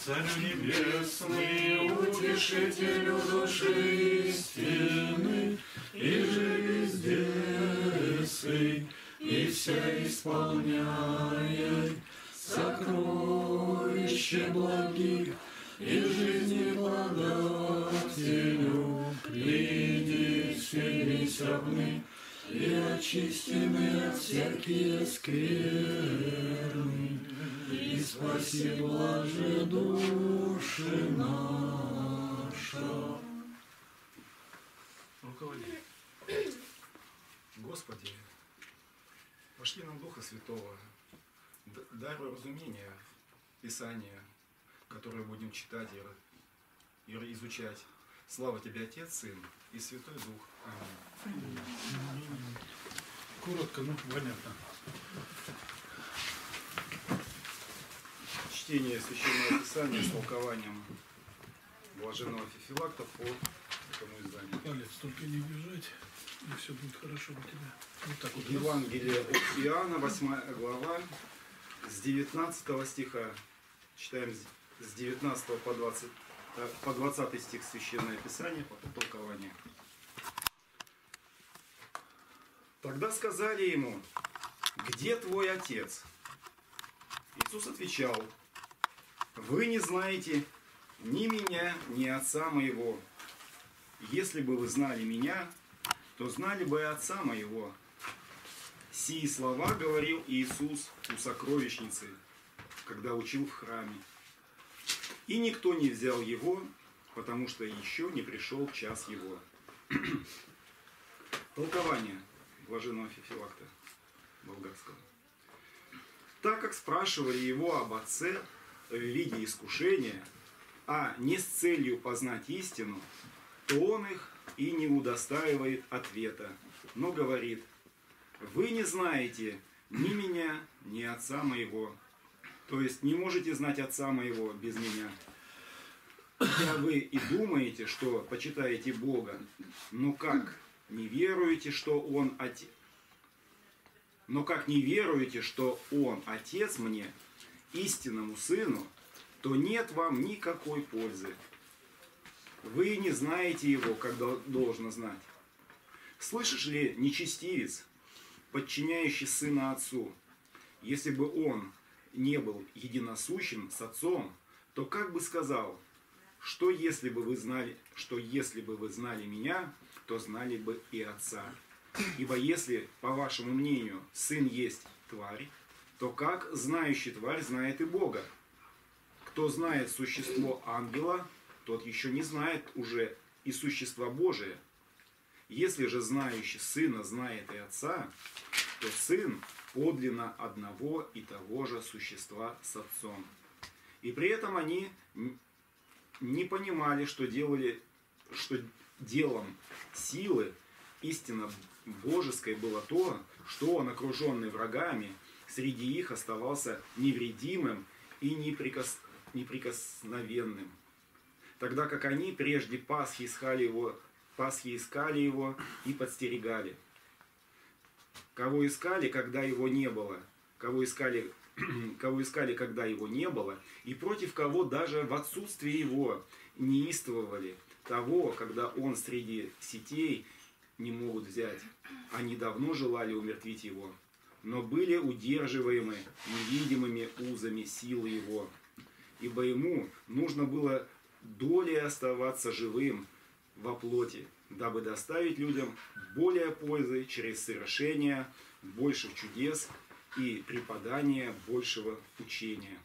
Царь небесный, утешителю души истины, и же везде сый, и вся исполняй сокровище благих, и жизни подателю, приди вселись равны, и очистены от всякие скверны, и спаси блаже души наша. Руководи. Господи, пошли нам Духа Святого, даруй разумение Писания, которое будем читать и изучать. Слава Тебе, Отец, Сын и Святой Дух. Аминь. Коротко, но понятно. Чтение Священного Писания с толкованием блаженного Феофилакта по этому изданию. Палец, только не бежать, и все будет хорошо у тебя. Вот так вот. Евангелие от Иоанна, 8 глава, с 19 стиха. Читаем с 19 по 20 стих Священное Писание, потом толкование. Тогда сказали ему: где твой отец? Иисус отвечал: вы не знаете ни меня, ни отца моего. Если бы вы знали меня, то знали бы и отца моего. Сии слова говорил Иисус у сокровищницы, когда учил в храме. И никто не взял его, потому что еще не пришел час его. Толкование блаженного Феофилакта Болгарского. Так как спрашивали его об отце в виде искушения, а не с целью познать истину, то он их и не удостаивает ответа, но говорит: вы не знаете ни меня, ни отца моего. То есть не можете знать отца моего без меня. Хотя вы и думаете, что почитаете Бога, но как не веруете, что Он Отец? Но как не веруете, что Он Отец мне, истинному Сыну, то нет вам никакой пользы. Вы не знаете Его, как должно знать. Слышишь ли, нечестивец, подчиняющий Сына Отцу, если бы Он не был единосущим с Отцом, то как бы сказал, что если бы вы знали меня, то знали бы и Отца. Ибо если, по вашему мнению, Сын есть тварь, то как знающий тварь знает и Бога? Кто знает существо ангела, тот еще не знает уже и существа Божия. Если же знающий Сына знает и Отца, то Сын подлинно одного и того же существа с Отцом. И при этом они не понимали, что делом силы истинно божеской было то, что он, окруженный врагами, среди их оставался невредимым и неприкосновенным. Тогда как они прежде Пасхи искали его и подстерегали. Кого искали, когда его не было, кого искали, когда его не было, и против кого даже в отсутствие его неистовывали, того, когда он среди сетей, не могут взять. Они давно желали умертвить его, но были удерживаемы невидимыми узами силы его, ибо ему нужно было долей оставаться живым во плоти, дабы доставить людям более пользы через совершение больших чудес и преподание большего учения.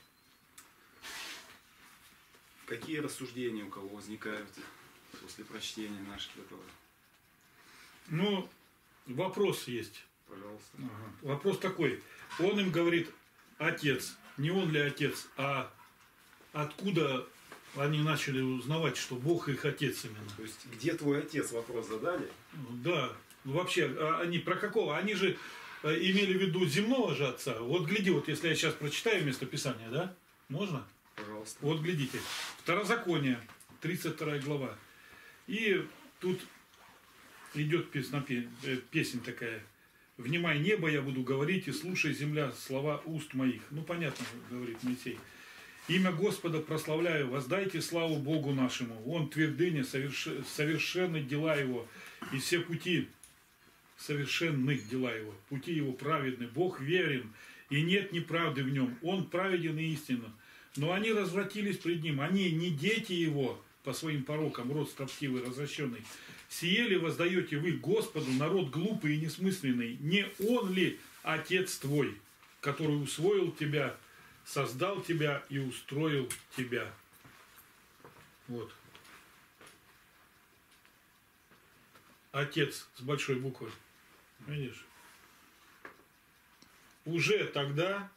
Какие рассуждения у кого возникают после прочтения наших этого? Ну, вопрос есть. Пожалуйста. Ага. Вопрос такой. Он им говорит: отец. Не он ли отец, а откуда они начали узнавать, что Бог их отец именно? То есть, где твой отец, вопрос задали? Да. Вообще, они про какого? Они же имели в виду земного же отца. Вот гляди, вот если я сейчас прочитаю местописание, да? Можно? Пожалуйста. Вот глядите. Второзаконие, 32 глава. И тут идет песня такая: «Внимай, небо, я буду говорить, и слушай, земля, слова уст моих». Ну, понятно, говорит Моисей. Имя Господа прославляю, воздайте славу Богу нашему. Он твердыня, совершенны дела Его, и все пути совершенны дела Его. Пути Его праведны, Бог верен, и нет неправды в Нем. Он праведен и истинен. Но они развратились пред Ним, они не дети Его по своим порокам, род строптивый, развращенный. Сие ли воздаете вы Господу, народ глупый и несмысленный? Не Он ли Отец твой, который усвоил тебя, создал тебя и устроил тебя? Вот. Отец с большой буквы. Видишь? Уже тогда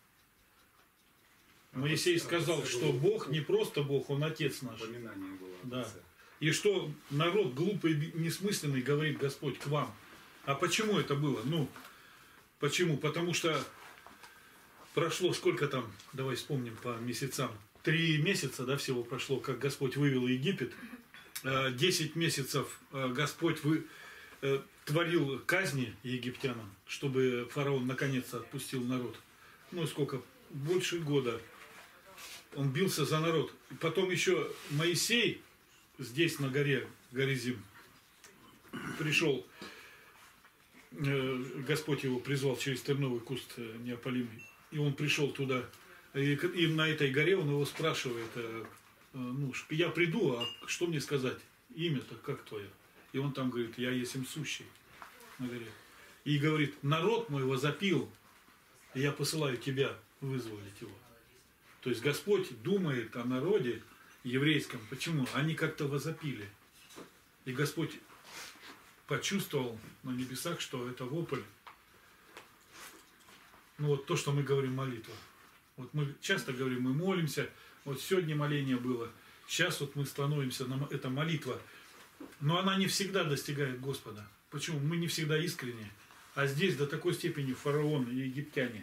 Моисей сказал, что Бог не просто Бог, Он Отец наш. Упоминание было. Да. И что народ глупый и несмысленный, говорит Господь, к вам. А почему это было? Ну, почему? Потому что прошло сколько там, давай вспомним по месяцам. 3 месяца, да, всего прошло, как Господь вывел Египет. 10 месяцев Господь творил казни египтянам, чтобы фараон наконец-то отпустил народ. Ну, сколько? Больше года. Он бился за народ. И потом еще Моисей здесь, на горе Горизим, пришел, Господь его призвал через терновый куст неопалимый. И он пришел туда. И на этой горе он его спрашивает, ну, я приду, а что мне сказать? Имя-то как твое? И он там говорит, я есть им сущий на горе. И говорит, народ мой возопил, и я посылаю тебя вызволить его. То есть Господь думает о народе еврейском. Почему? Они как-то возопили. И Господь почувствовал на небесах, что это вопль. Ну вот то, что мы говорим молитва. Вот мы часто говорим, мы молимся. Вот сегодня моление было. Сейчас вот мы становимся, это молитва. Но она не всегда достигает Господа. Почему? Мы не всегда искренне. А здесь до такой степени фараон и египтяне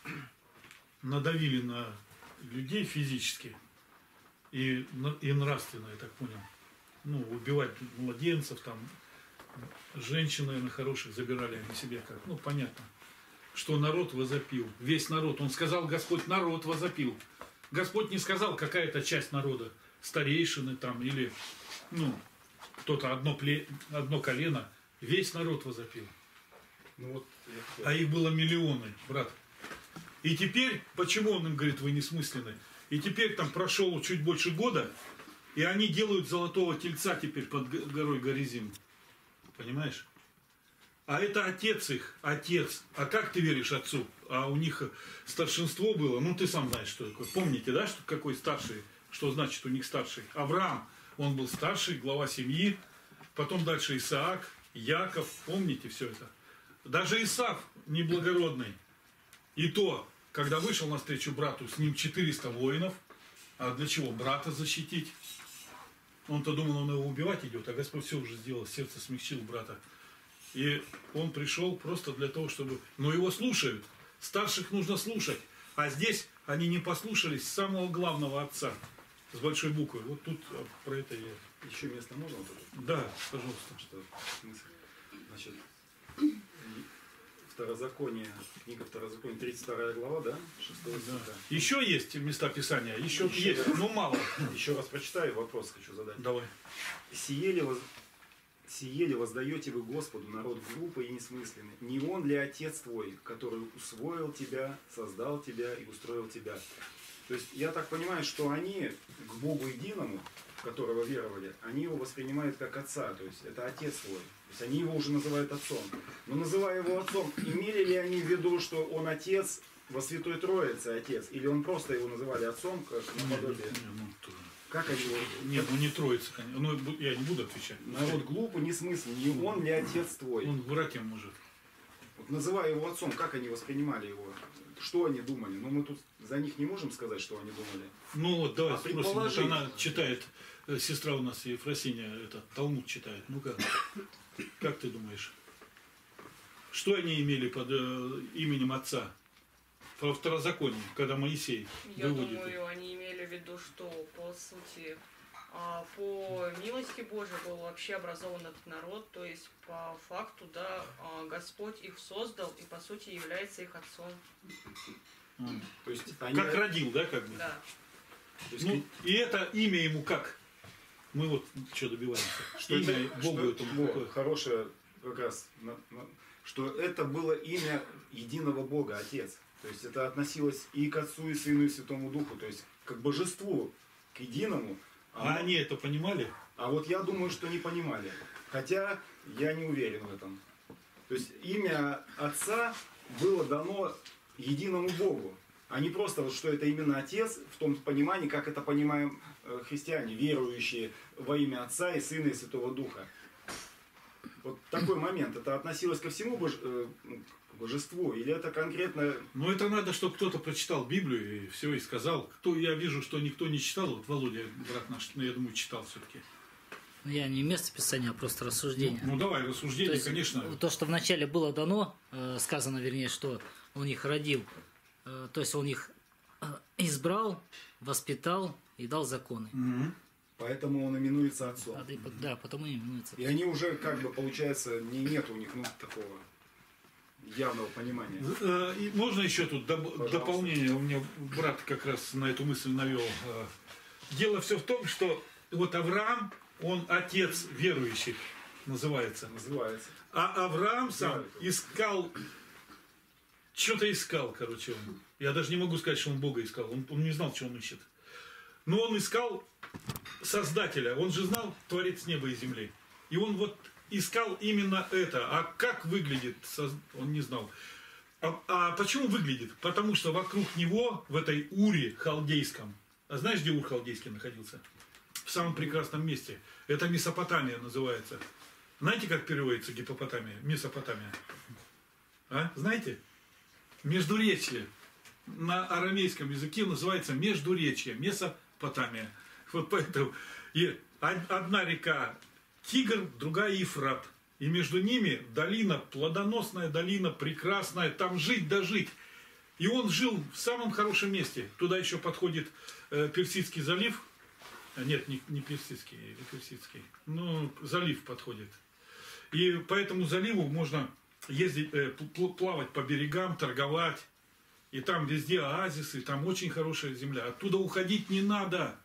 надавили на людей физически и нравственно, я так понял. Ну, убивать младенцев, там, женщин, наверное, хороших забирали они себе как. Ну, понятно, что народ возопил. Весь народ. Он сказал, Господь, народ возопил. Господь не сказал, какая-то часть народа, старейшины там, или, ну, кто-то одно колено. Весь народ возопил. Ну, вот, а их было миллионы, брат. И теперь, почему он им говорит, вы несмысленны? И теперь там прошел чуть больше года, и они делают золотого тельца теперь под горой Горизим. Понимаешь? А это отец их, отец. А как ты веришь отцу? А у них старшинство было, ну ты сам знаешь, что такое. Помните, да, что какой старший, что значит у них старший? Авраам, он был старший, глава семьи. Потом дальше Исаак, Яков, помните все это? Даже Исав неблагородный. И то, когда вышел навстречу брату, с ним 400 воинов. А для чего? Брата защитить. Он-то думал, он его убивать идет, а Господь все уже сделал, сердце смягчил брата. И он пришел просто для того, чтобы... Но его слушают. Старших нужно слушать. А здесь они не послушались самого главного отца. С большой буквы. Вот тут про это я... Еще место можно? Да, пожалуйста. Что смысл? Значит, Второзаконие, книга Второзаконие, 32 глава, да? 6 стиха. Да. Еще есть места Писания? Еще есть, но мало. Еще раз прочитаю, вопрос хочу задать. Давай. Сие ли воздаете вы Господу, народ глупый и несмысленный? Не Он ли Отец твой, который усвоил тебя, создал тебя и устроил тебя? То есть я так понимаю, что они к Богу единому, в которого веровали, они его воспринимают как отца, то есть это отец твой. То есть они его уже называют отцом. Но называя его отцом, имели ли они в виду, что он отец во Святой Троице отец? Или он просто его называли отцом, как наподобие? Как они его... Нет, ну не Троица, конечно. Ну, я не буду отвечать. Народ глупый, несмысленный. Не он ли отец твой? Он братьям может. Вот, называя его отцом, как они воспринимали его? Что они думали? Ну, мы тут за них не можем сказать, что они думали. Ну, вот давай спросим. Вот предположить. она читает, сестра у нас, Ефросиния, Талмуд читает. Ну-ка, как ты думаешь? Что они имели под именем отца? Во Второзаконии, когда Моисей выводит. Я думаю, они имели в виду, что, по сути, по милости Божией был вообще образован этот народ, то есть по факту, да, Господь их создал и, по сути, является их отцом. То есть Как родил, да, как бы? Да. То есть, Ну, и это имя ему как? Мы вот что добиваемся? что Имя это, Богу что, этому какое? хорошее как раз, что это было имя единого Бога, Отец. То есть это относилось и к Отцу, и Сыну, и Святому Духу, то есть к божеству, к единому. А они это понимали? А вот я думаю, что не понимали. Хотя я не уверен в этом. То есть имя Отца было дано единому Богу, а не просто вот что это именно Отец в том понимании, как это понимаем христиане, верующие во имя Отца и Сына и Святого Духа. Вот такой момент. Это относилось ко всему божеству или это конкретно... Ну, это надо, чтобы кто-то прочитал Библию и все и сказал. Я вижу, что никто не читал. Вот Володя, брат наш, я думаю, читал все-таки. Я не место писания, а просто рассуждение. Ну, давай, рассуждение, То есть, конечно. То, что вначале было дано, сказано, вернее, что он их родил, то есть он их избрал, воспитал и дал законы. Мгм. Поэтому он именуется Отцом. Да, потому и именуется. И они уже, как бы, получается, нет у них такого явного понимания. И можно еще тут Пожалуйста. дополнение? У меня брат как раз на эту мысль навел. Дело все в том, что вот Авраам, он отец верующих, называется. Называется. А Авраам сам Да. искал, что-то искал, короче. Я даже не могу сказать, что он Бога искал. Он не знал, что он ищет. Но он искал Создателя. Он же знал Творец неба и земли. И он вот искал именно это. А как выглядит, он не знал. А почему выглядит? Потому что вокруг него, в этой Уре халдейском, а знаешь, где Ур халдейский находился? В самом прекрасном месте. Это Месопотамия называется. Знаете, как переводится Гипопотамия? Месопотамия. А? Знаете? Междуречье. На арамейском языке называется Междуречье. Месопотамия. Вот поэтому и одна река Тигр, другая Ефрат. И между ними долина, плодоносная долина, прекрасная. Там жить да жить. И он жил в самом хорошем месте. Туда еще подходит Персидский залив. Нет, не Персидский, или Персидский. Ну, залив подходит. И по этому заливу можно ездить, плавать по берегам, торговать. И там везде оазисы, там очень хорошая земля. Оттуда уходить не надо.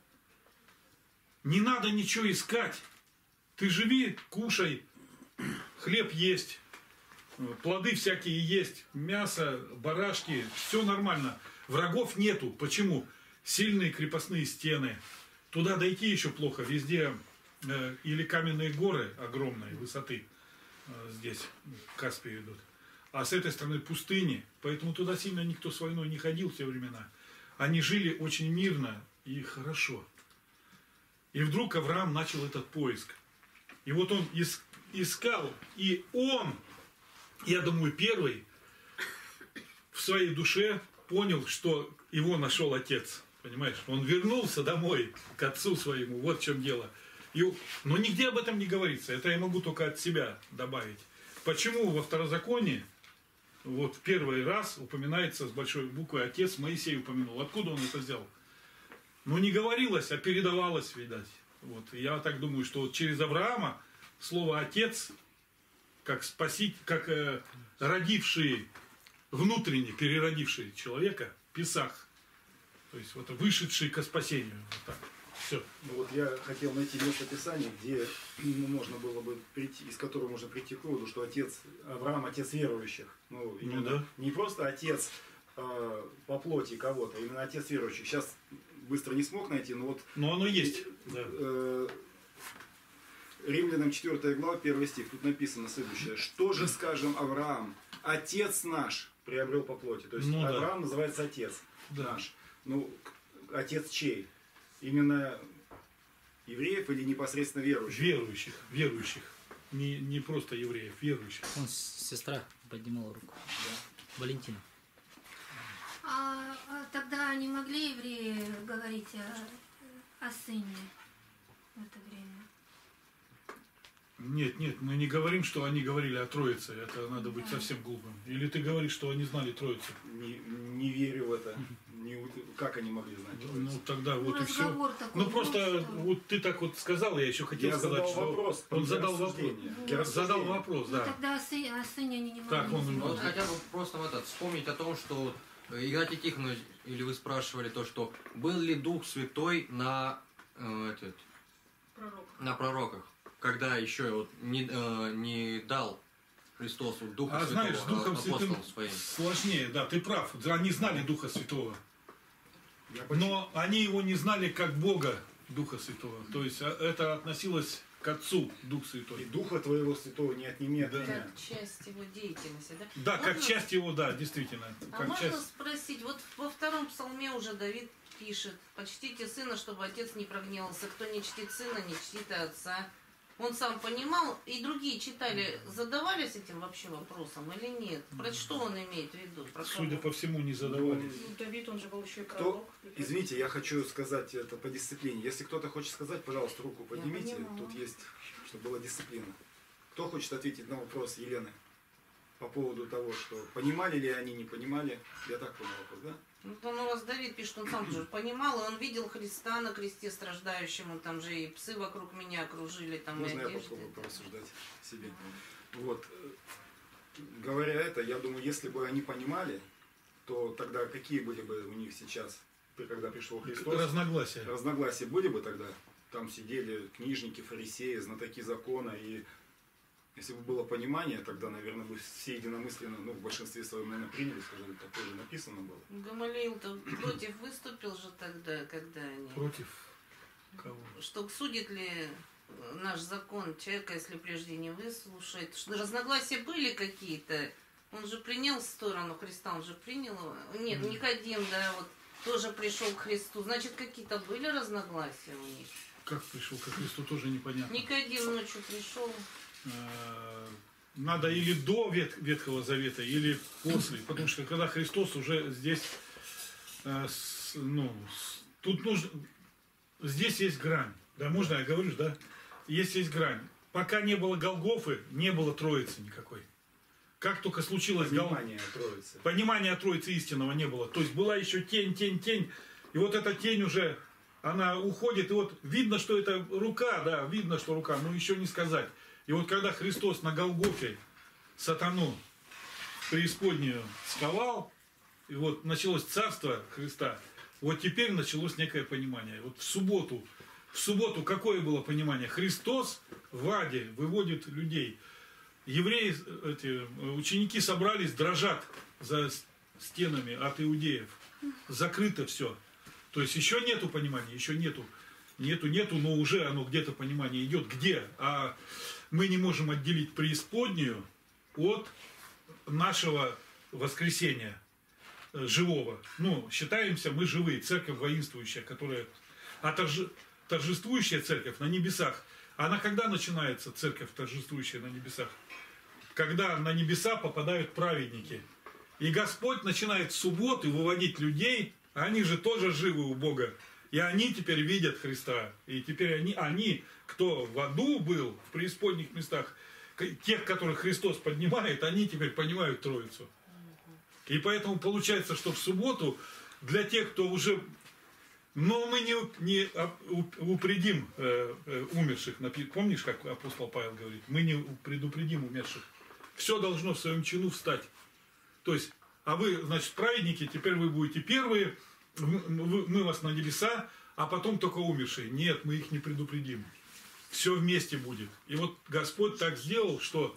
Не надо ничего искать. Ты живи, кушай, хлеб есть, плоды всякие есть, мясо, барашки, все нормально. Врагов нету. Почему? Сильные крепостные стены. Туда дойти еще плохо. Везде или каменные горы огромной высоты. Здесь в Каспии идут. А с этой стороны пустыни. Поэтому туда сильно никто с войной не ходил в те времена. Они жили очень мирно и хорошо. И вдруг Авраам начал этот поиск. И вот он искал. И он, я думаю, первый в своей душе понял, что его нашел отец. Понимаешь? Он вернулся домой к отцу своему. Вот в чем дело. Но нигде об этом не говорится. Это я могу только от себя добавить. Почему во Второзаконии вот в первый раз упоминается с большой буквы отец Моисей упомянул? Откуда он это взял? Ну не говорилось, а передавалось, видать. Вот. Я так думаю, что вот через Авраама слово отец, как спасить, как родивший, внутренне переродивший человека, Песах. То есть вот вышедший ко спасению. Вот так. Все. Ну, вот я хотел найти место Писания, где можно было бы прийти, из которого можно прийти к выводу, что отец Авраам отец верующих. Ну, именно, да. Не просто отец по плоти кого-то, именно отец верующих. Сейчас быстро не смог найти, но вот. Но оно есть. Да. Римлянам 4 глава, 1 стих. Тут написано следующее. Что же скажем Авраам? Отец наш приобрел по плоти. То есть Авраам называется отец наш. Ну, отец чей? Именно евреев или непосредственно верующих? Верующих. Не просто евреев, верующих. Вон сестра поднимала руку. Да. Валентина. А тогда не могли евреи говорить о сыне в это время? Нет, мы не говорим, что они говорили о Троице. Это надо быть совсем глупым. Или ты говоришь, что они знали Троицу? Не верю в это. Как они могли знать Троицу? Ну тогда вот и все. Ну просто что... вот ты так вот сказал, я еще хотел сказать, что вопрос, он задал вопрос. Задал вопрос, Ну, да. тогда о сыне они не могли Так, он- сказать. Вот хотя бы просто вспомнить о том, что Игнатий Тихонович, или вы спрашивали то, что был ли Дух Святой на, Пророк. на пророках, когда еще вот не дал Христос вот Духа А Святого знаешь, с Духом Святым апостолам своим. сложнее, да, ты прав. Они знали Духа Святого. Я Но они его не знали как Бога, Духа Святого. То есть это относилось к Отцу, Дух И Святой. Духа Твоего Святого не отними от Да. меня. Как часть его деятельности, да? Да, как Можно- часть его, да, действительно. А Как можно часть. спросить, вот во втором псалме уже Давид пишет: «Почтите сына, чтобы отец не прогневался. Кто не чтит сына, не чтит и отца». Он сам понимал, и другие читали, задавались этим вообще вопросом или нет? Про что он имеет в виду? Про Судя кого? по всему, не задавали. Ну, Давид, он же был еще и Кто? пророк. Извините, я хочу сказать это по дисциплине. Если кто-то хочет сказать, пожалуйста, руку поднимите. понимаю. Тут есть, чтобы была дисциплина. Кто хочет ответить на вопрос Елены по поводу того, что понимали ли они, не понимали? Я так понял вопрос, да? Ну, там у вас Давид пишет, он сам тоже понимал, и он видел Христа на кресте страждающему, там же и псы вокруг меня окружили, там Можно и я одежды. попробую порассуждать себе? Вот. Говоря это, я думаю, если бы они понимали, то тогда какие были бы у них сейчас, когда пришел Христос? Разногласия. Разногласия были бы тогда? Там сидели книжники, фарисеи, знатоки закона, и если бы было понимание, тогда, наверное, бы все единомысленно, ну, в большинстве своем, наверное, приняли, сказали, такое же написано было. Гамалиил-то против выступил же тогда, когда они... Против кого? Что судит ли наш закон человека, если прежде не выслушает? Что разногласия были какие-то? Он же принял сторону Христа, он же принял его. Нет, Никодим, да, вот тоже пришел к Христу. Значит, какие-то были разногласия у них. Как пришел ко Христу, тоже непонятно. Никодим ночью пришел. Надо или до Ветхого Завета, или после. Потому что когда Христос уже здесь, тут нужно, здесь есть грань. Да, можно я говорю, да? Есть грань. Пока не было Голгофы, не было Троицы никакой. Как только случилось Понимание Троицы. понимания Троицы истинного не было. То есть была еще тень. И вот эта тень уже, она уходит. И вот видно, что это рука, да, видно, что рука, но еще не сказать. И вот когда Христос на Голгофе сатану в преисподнюю сковал, и вот началось царство Христа, вот теперь началось некое понимание. Вот в субботу какое было понимание? Христос в аде выводит людей. Евреи, ученики собрались, дрожат за стенами от иудеев. Закрыто все. То есть еще нету понимания, еще нету, но уже оно где-то понимание идет. Где? А мы не можем отделить преисподнюю от нашего воскресения живого. Ну, считаемся мы живые, церковь воинствующая, которая... А торжествующая церковь на небесах. Она когда начинается, церковь торжествующая на небесах? Когда на небеса попадают праведники. И Господь начинает в субботу выводить людей, они же тоже живы у Бога. И они теперь видят Христа. И теперь они, кто в аду был, в преисподних местах, тех, которых Христос поднимает, они теперь понимают Троицу. И поэтому получается, что в субботу для тех, кто уже... Но мы не упредим умерших. Помнишь, как апостол Павел говорит? Мы не предупредим умерших. Все должно в своем чину встать. То есть, а вы, значит, праведники, теперь вы будете первые, мы вас на небеса, а потом только умершие. Нет, мы их не предупредим. Все вместе будет. И вот Господь так сделал, что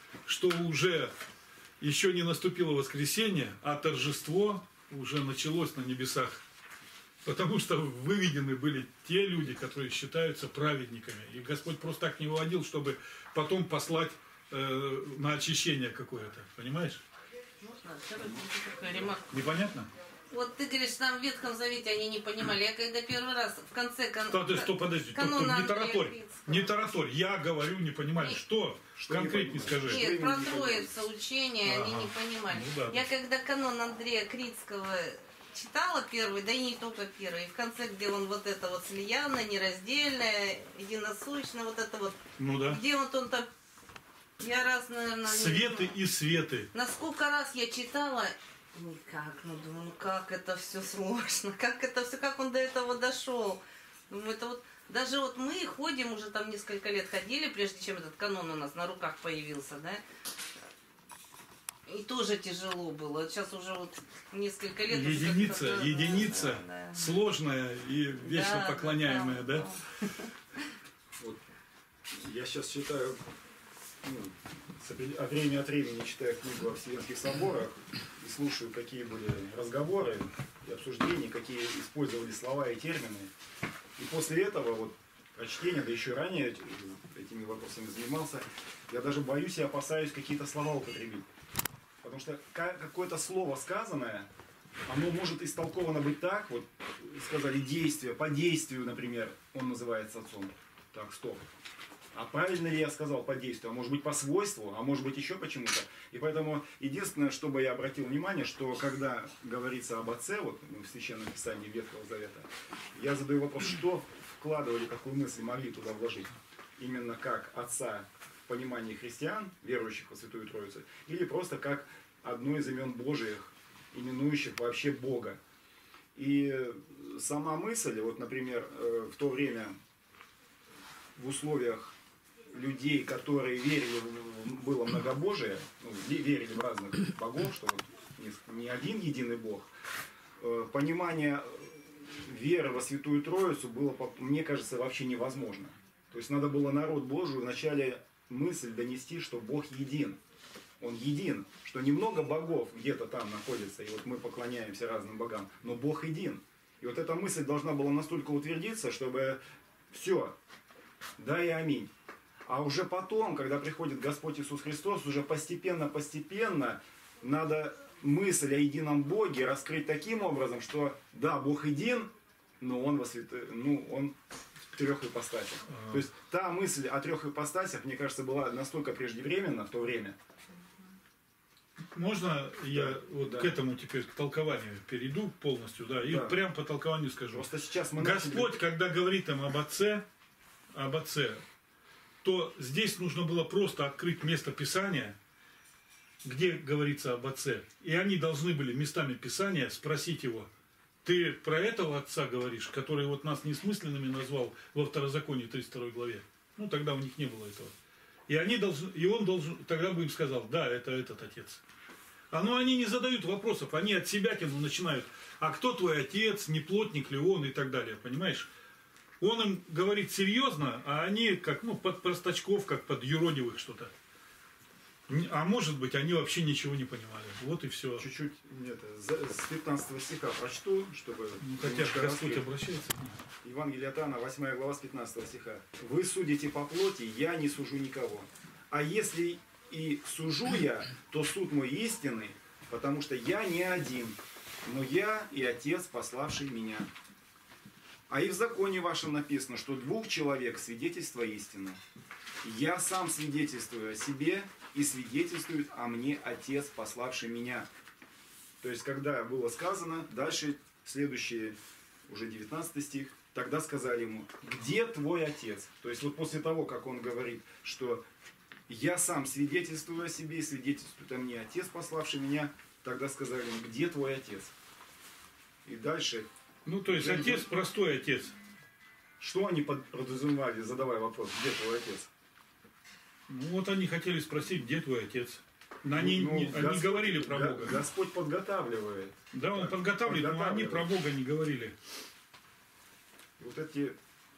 уже еще не наступило воскресенье, а торжество уже началось на небесах. Потому что выведены были те люди, которые считаются праведниками. И Господь просто так не выводил, чтобы потом послать на очищение какое-то. Понимаешь? Можно? Такая ремарка. Непонятно? Вот ты говоришь, там в Ветхом Завете они не понимали. Я когда первый раз в конце Подожди, канона не Андрея тараторь. Крицкого. Не тараторь. Я говорю, не понимали. Что? Конкретнее скажи. Нет, про Троицу учения они Ага. не понимали. Ну да. Я когда канон Андрея Крицкого читала первый, да и не только первый, и в конце, где он вот это вот слиянное, нераздельное, единосущное, вот это вот, Ну да. где вот он там, я раз, наверное... Светы и светы. На сколько раз я читала, никак, думаю, ну как это все сложно, как это все, как он до этого дошел. Думаю, это вот, даже вот мы ходим, уже там несколько лет ходили, прежде чем этот канон у нас на руках появился, да. И тоже тяжело было. Сейчас уже вот несколько лет... уже как-то, единица да. сложная и вечно Да, поклоняемая, да? Вот я сейчас читаю, время от времени читаю книгу о Вселенских соборах и слушаю, какие были разговоры и обсуждения, какие использовали слова и термины. И после этого, вот, прочтения, да еще ранее этими вопросами занимался, я даже боюсь и опасаюсь какие-то слова употребить. Потому что какое-то слово сказанное, оно может истолковано быть так, вот сказали действие, по действию, например, он называется отцом. Так, стоп. А правильно ли я сказал по действию? А может быть по свойству, а может быть еще почему-то. И поэтому единственное, что бы я обратил внимание, что когда говорится об Отце, вот в Священном Писании Ветхого Завета, я задаю вопрос, что вкладывали, какую мысль могли туда вложить. Именно как Отца в понимании христиан, верующих во Святую Троицу, или просто как одно из имен Божиих, именующих вообще Бога. И сама мысль, вот, например, в то время в условиях людей, которые верили, было многобожие, верили в разных богов, что вот не один единый Бог, понимание веры во Святую Троицу было, мне кажется, вообще невозможно. То есть надо было народ Божию вначале мысль донести, что Бог един. Он един, что немного богов где-то там находится, и вот мы поклоняемся разным богам, но Бог един. И вот эта мысль должна была настолько утвердиться, чтобы все, да и аминь. А уже потом, когда приходит Господь Иисус Христос, уже постепенно надо мысль о едином Боге раскрыть таким образом, что да, Бог един, но Он Он в трех ипостасях. То есть та мысль о трех ипостасях, мне кажется, была настолько преждевременна в то время. Можно я вот к этому теперь, к толкованию перейду полностью, да, и прям по толкованию скажу. Просто сейчас мы Господь, когда говорит им об Отце, то здесь нужно было просто открыть место Писания, где говорится об Отце. И они должны были местами Писания спросить его: ты про этого Отца говоришь, который вот нас несмысленными назвал во Второзаконии 32 главе? Ну, тогда у них не было этого. И он должен, тогда бы им сказал: да, это этот Отец. Но они не задают вопросов, они от себя начинают: а кто твой отец, не плотник ли он, и так далее, понимаешь? Он им говорит серьезно, а они как под простачков, как под юродивых что-то. А может быть, они вообще ничего не понимали. Вот и все. Чуть-чуть с 15 стиха прочту, чтобы... хотя бы Господь обращается. Евангелие от Иоанна, 8 глава, с 15 стиха. «Вы судите по плоти, я не сужу никого. А если и сужу я, то суд мой истинный, потому что я не один, но я и Отец, пославший меня. А и в законе вашем написано, что 2 человек свидетельство истины. Я сам свидетельствую о себе, и свидетельствует о мне Отец, пославший меня». То есть, когда было сказано, дальше следующий, уже 19 стих, тогда сказали ему: где твой Отец? То есть, вот после того, как он говорит, что я сам свидетельствую о себе, и свидетельствует о мне Отец, пославший меня, тогда сказали ему: где твой Отец? И дальше... то есть, Отец, простой Отец. Что они подразумевали, задавая вопрос: где твой Отец? Вот они хотели спросить: где твой Отец? Они говорили про Бога. Господь подготавливает. Да, Он подготавливает, но они про Бога не говорили. Вот эти...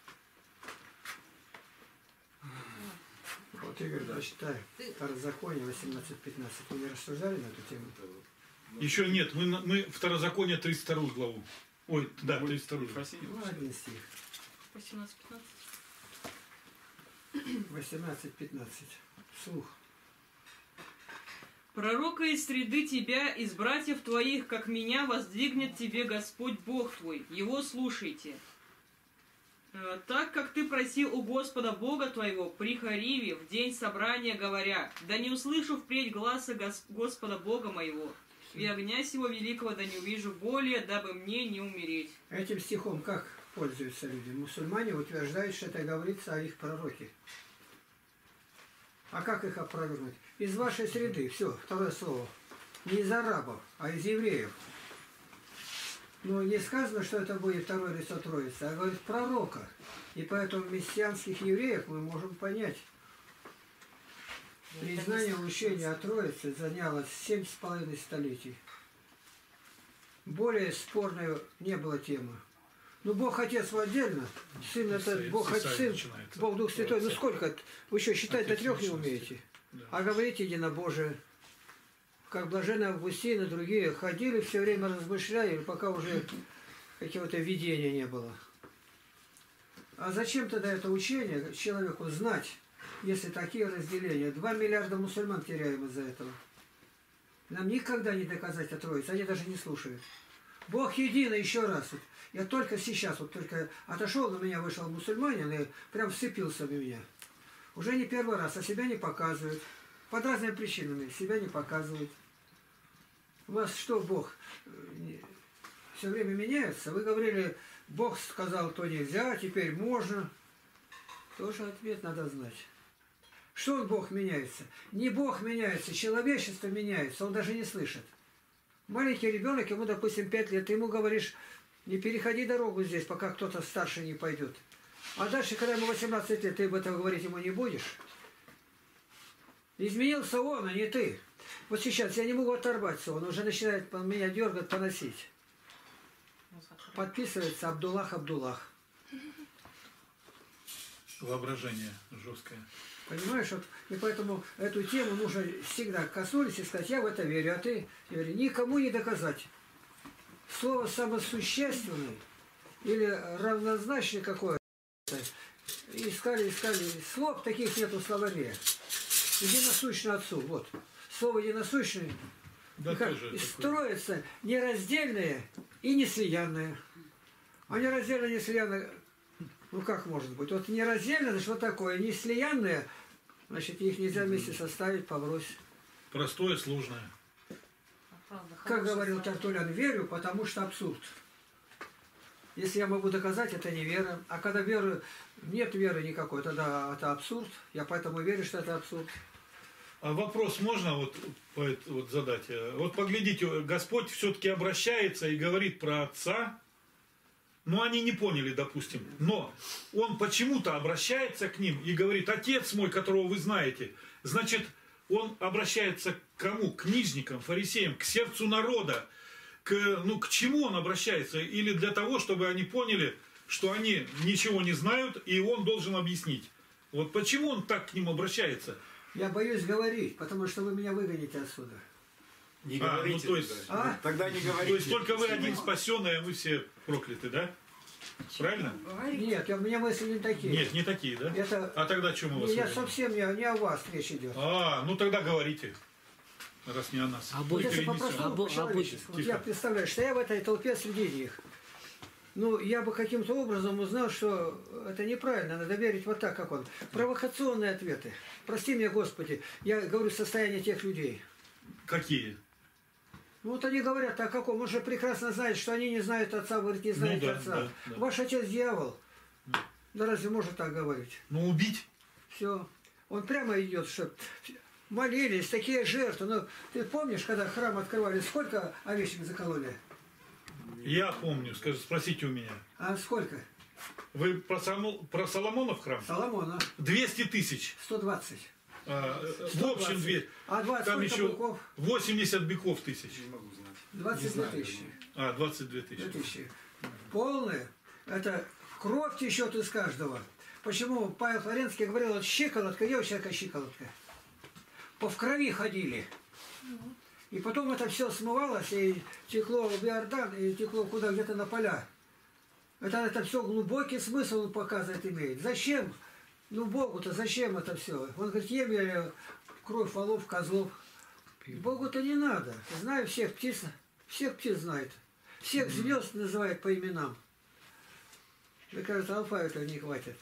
Вот, Игорь, прочитай Второзаконие 18-15. Вы не рассуждали на эту тему? Еще нет, мы Второзаконие 32 главу. Ой, да, 32 главу. Ну, один стих. 18-15. 18-15. Вслух. Пророка из среды тебя, из братьев твоих, как меня, воздвигнет тебе Господь Бог твой. Его слушайте. Так, как ты просил у Господа Бога твоего при Хариве в день собрания, говоря: да не услышу впредь гласа Господа Бога моего, и огня сего великого да не увижу более, дабы мне не умереть. Этим стихом как пользуются люди? Мусульмане утверждают, что это говорится о их пророке. А как их опровергнуть? Из вашей среды, все, второе слово. Не из арабов, а из евреев. Но не сказано, что это будет второе лицо Троицы, а говорит пророка. И поэтому мессианских евреев мы можем понять. Признание учения о Троице заняло 7,5 столетий. Более спорной не было темы. Ну, Бог Отец отдельно, Сын это Бог Отец, Сын, Бог Дух Святой. Ну сколько? Вы что, считать до 3 не умеете? А говорите единобожие. Как блаженный Августин и другие ходили, все время размышляли, пока уже какого-то видения не было. А зачем тогда это учение человеку знать, если такие разделения? 2 миллиарда мусульман теряем из-за этого. Нам никогда не доказать о Троице, они даже не слушают. Бог единый, еще раз. Я только сейчас, вот только отошел, на меня вышел мусульманин и прям вцепился в меня. Уже не первый раз, а себя не показывает. Под разными причинами себя не показывает. У вас что, Бог все время меняется? Вы говорили, Бог сказал, то нельзя, теперь можно. Тоже ответ надо знать. Что Бог меняется? Не Бог меняется, человечество меняется, он даже не слышит. Маленький ребенок, ему, допустим, 5 лет, ты ему говоришь, не переходи дорогу здесь, пока кто-то старше не пойдет. А дальше, когда ему 18 лет, ты об этом говорить ему не будешь. Изменился он, а не ты. Вот сейчас я не могу оторваться, он уже начинает меня дергать, поносить. Подписывается Абдуллах Абдуллах. Воображение жесткое. Понимаешь, вот, и поэтому эту тему нужно всегда коснулись и сказать, я в это верю, а ты, я говорю, никому не доказать. Слово самосущественное или равнозначное какое-то. Искали. Слов таких нету в словаре. Единосущно Отцу. Вот. Слово единосущное. Да, как строится нераздельное и неслиянное. А нераздельное и неслиянное, ну как может быть? Вот нераздельное, значит, вот такое. Неслиянное, значит, их нельзя вместе составить, поврось. Простое, сложное. Как говорил Тартулян, верю, потому что абсурд. Если я могу доказать, это не вера. А когда веры, нет веры никакой, тогда это абсурд. Я поэтому верю, что это абсурд. А вопрос можно вот задать? Вот поглядите, Господь все-таки обращается и говорит про Отца, но они не поняли, допустим. Но Он почему-то обращается к ним и говорит, Отец мой, которого вы знаете. Значит, Он обращается к кому? К книжникам, фарисеям, к сердцу народа. К чему Он обращается? Или для того, чтобы они поняли, что они ничего не знают, и Он должен объяснить. Вот почему Он так к ним обращается? Я боюсь говорить, потому что вы меня выгоните отсюда. Не говорите. Ну, то есть, тогда не говорите. То есть только вы один спасенный, а мы все прокляты, да? Правильно? Нет, у меня мысли не такие. Нет, не такие, да? А тогда что мы вас Я выгоним? совсем не о вас речь идет. Ну тогда говорите. Раз не о нас. Вот если по-простому, по-человечески. Вот я представляю, что я в этой толпе среди них. Ну, я бы каким-то образом узнал, что это неправильно, надо верить вот так, как он. Провокационные ответы. Прости меня, Господи, я говорю состояние тех людей. Какие? Ну, вот они говорят, а каком? Он же прекрасно знает, что они не знают Отца, говорит, не знает Отца. Да. Ваш Отец дьявол. Да разве может так говорить? Ну, убить. Все. Он прямо идет, что молились, такие жертвы. Ну, ты помнишь, когда храм открывали, сколько овечек закололи? Я помню, спросите у меня. А сколько? Вы про Соломонов храм? Соломона. 200 тысяч. 120. В общем, 200. А 20 там еще быков? 80 быков тысяч. Не могу знать. 22 тысячи. 22 тысячи. 2000. Полные. Это кровь течет из каждого. Почему Павел Флоренский говорил, вот щиколотка, где у человека щиколотка? В крови ходили. И потом это все смывалось, и текло в Иордан, и текло куда где-то на поля. Это все глубокий смысл он показывает, имеет. Зачем? Ну, Богу-то зачем это все? Он говорит, ем я кровь волов, козлов. Богу-то не надо. Знаю всех птиц знает. Всех звезд называет по именам. Мне кажется, алфавита не хватит.